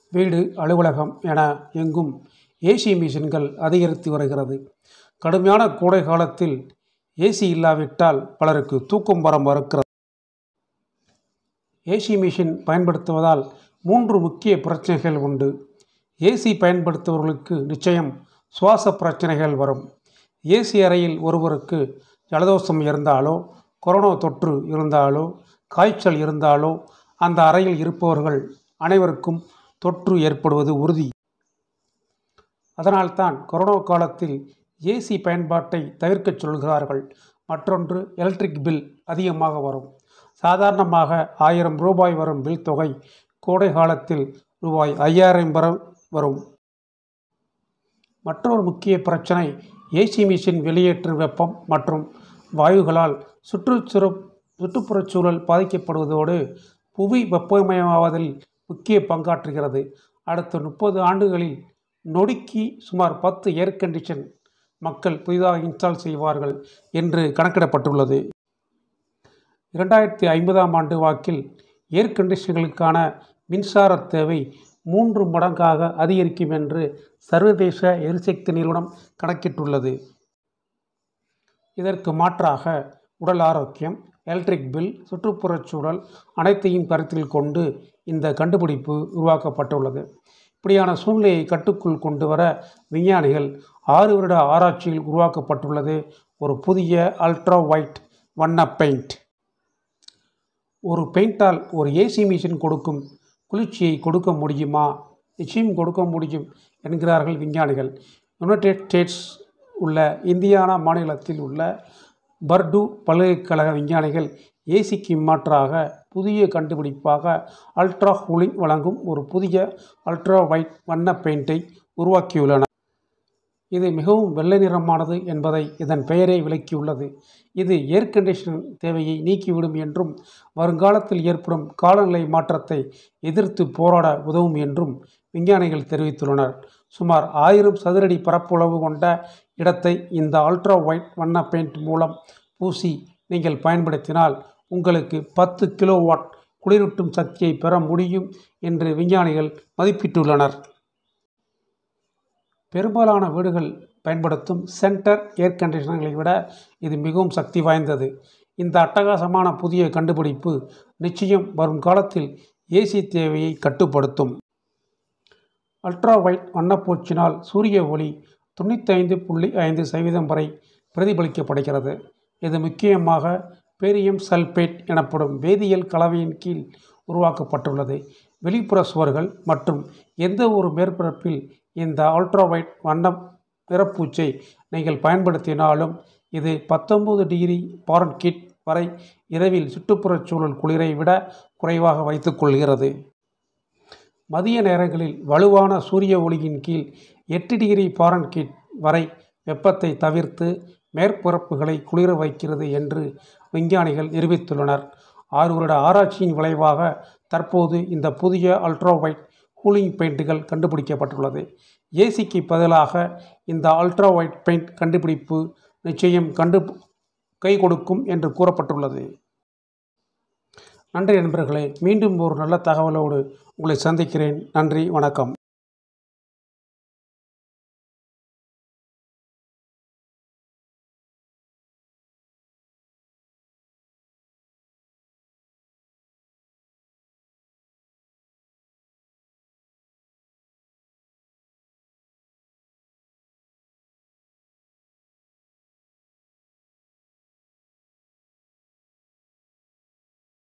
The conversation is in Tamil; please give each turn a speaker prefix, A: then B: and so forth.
A: வீடு, அலுவலகம் என எங்கும் ஏசி மிஷின்கள் அதிகரித்து வருகிறது. கடுமையான கோடை காலத்தில் ஏசி இல்லாவிட்டால் பலருக்கு தூக்கம் வர மறுக்கிறது. ஏசி மிஷின் பயன்படுத்துவதால் 3 முக்கிய பிரச்சனைகள் உண்டு. ஏசி பயன்படுத்துபவர்களுக்கு நிச்சயம் சுவாச பிரச்சனைகள் வரும். ஏசி அறையில் ஒருவருக்கு ஜலதோஷம் இருந்தாலோ, கொரோனா தொற்று இருந்தாலோ, காய்ச்சல் இருந்தாலோ அந்த அறையில் இருப்பவர்கள் அனைவருக்கும் தொற்று ஏற்படுவது உறுதி. அதனால்தான் கொரோனா காலத்தில் ஏசி பயன்பாட்டை தவிர்க்கச் சொல்கிறார்கள். மற்றொன்று, எலக்ட்ரிக் பில் அதிகமாக வரும். சாதாரணமாக ரூபாய் 1000 வரும் பில் தொகை கோடை காலத்தில் ரூபாய் 5000 வரும். மற்றொரு முக்கிய பிரச்சனை, ஏசி மிஷின் வெளியேற்றும் வெப்பம் மற்றும் வாயுகளால் சுற்றுப்புறச்சூழல் பாதிக்கப்படுவதோடு புவி வெப்பமயமாவதில் முக்கிய பங்காற்றுகிறது. அடுத்த 30 ஆண்டுகளில் நொடிக்கு சுமார் 10 ஏர் கண்டிஷன் மக்கள் புதிதாக இன்ஸ்டால் செய்வார்கள் என்று கணக்கிடப்பட்டுள்ளது. 2050ஆம் ஆண்டு வாக்கில் ஏர் கண்டிஷன்களுக்கான மின்சார தேவை 3 மடங்காக அதிகரிக்கும் என்று சர்வதேச எரிசக்தி நிறுவனம் கணக்கிட்டுள்ளது. இதற்கு மாற்றாக உடல் ஆரோக்கியம், எலக்ட்ரிக் பில், சுற்றுப்புறச்சூழல் அனைத்தையும் கருத்தில் கொண்டு இந்த கண்டுபிடிப்பு உருவாக்கப்பட்டுள்ளது. இப்படியான சூழ்நிலையை கட்டுக்குள் கொண்டு வர விஞ்ஞானிகள் 6 வருட ஆராய்ச்சியில் உருவாக்கப்பட்டுள்ளது ஒரு புதிய அல்ட்ரா ஒயிட் வண்ண பெயிண்ட். ஒரு பெயிண்டால் ஒரு ஏசி மிஷின் கொடுக்கும் குளிர்ச்சியை கொடுக்க முடியுமா? நிச்சயம் கொடுக்க முடியும் என்கிறார்கள் விஞ்ஞானிகள். யுனைடெட் ஸ்டேட்ஸ் உள்ள இந்தியானா மாநிலத்தில் உள்ள பர்டு பல்கலைக்கழக விஞ்ஞானிகள் ஏசிக்கு மாற்றாக புதிய கண்டுபிடிப்பாக அல்ட்ரா கூலிங் வழங்கும் ஒரு புதிய அல்ட்ரா ஒயிட் வண்ண பெயிண்டை உருவாக்கியுள்ளனர். இது மிகவும் வெள்ளை நிறமானது என்பதை இதன் பெயரே விளக்கியுள்ளது. இது ஏர் கண்டிஷன் தேவையை நீக்கிவிடும் என்றும் வருங்காலத்தில் ஏற்படும் காலநிலை மாற்றத்தை எதிர்த்து போராட உதவும் என்றும் விஞ்ஞானிகள் தெரிவித்துள்ளனர். சுமார் 1000 சதுரடி பரப்பளவு கொண்ட இடத்தை இந்த அல்ட்ரா ஒயிட் வண்ண பெயிண்ட் மூலம் பூசி நீங்கள் பயன்படுத்தினால் உங்களுக்கு 10 கிலோவாட் குளிரூட்டும் சக்தியை பெற முடியும் என்று விஞ்ஞானிகள் மதிப்பிட்டுள்ளனர். பெரும்பாலான வீடுகள் பயன்படுத்தும் சென்டர் ஏர் கண்டிஷனர்களை விட இது மிகவும் சக்தி வாய்ந்தது. இந்த அட்டகாசமான புதிய கண்டுபிடிப்பு நிச்சயம் வரும் காலத்தில் ஏசி தேவையை கட்டுப்படுத்தும். அல்ட்ரா ஒயிட் வண்ணப்பூச்சினால் சூரிய ஒளி 95.5% வரை பிரதிபலிக்கப்படுகிறது. இது முக்கியமாக பேரியம் சல்பேட் எனப்படும் வேதியியல் கலவையின் கீழ் உருவாக்கப்பட்டுள்ளது. வெளிப்புற சுவர்கள் மற்றும் எந்த ஒரு மேற்பரப்பில் இந்த அல்ட்ரா ஒயிட் வண்ண நிறப்பூச்சை நீங்கள் பயன்படுத்தினாலும் இது 19 டிகிரி ஃபாரன்ஹீட் வரை இரவில் சுற்றுப்புறச்சூழல் குளிரை விட குறைவாக வைத்துக்கொள்கிறது. மதிய நேரங்களில் வலுவான சூரிய ஒளியின் கீழ் 8 டிகிரி ஃபாரன்ஹீட் வரை வெப்பத்தை தவிர்த்து மேற்பரப்புகளை குளிர வைக்கிறது என்று விஞ்ஞானிகள் நிரூபித்துள்ளனர். 6 வருட ஆராய்ச்சியின் விளைவாக தற்போது இந்த புதிய அல்ட்ரா ஒயிட் கூலிங் பெயிண்ட்டுகள் கண்டுபிடிக்கப்பட்டுள்ளது. ஏசிக்கு பதிலாக இந்த அல்ட்ரா ஒயிட் பெயிண்ட் கண்டுபிடிப்பு நிச்சயம் கை கொடுக்கும் என்று கூறப்பட்டுள்ளது. நன்றி நண்பர்களே. மீண்டும் ஒரு நல்ல தகவலோடு உங்களை சந்திக்கிறேன். நன்றி, வணக்கம்.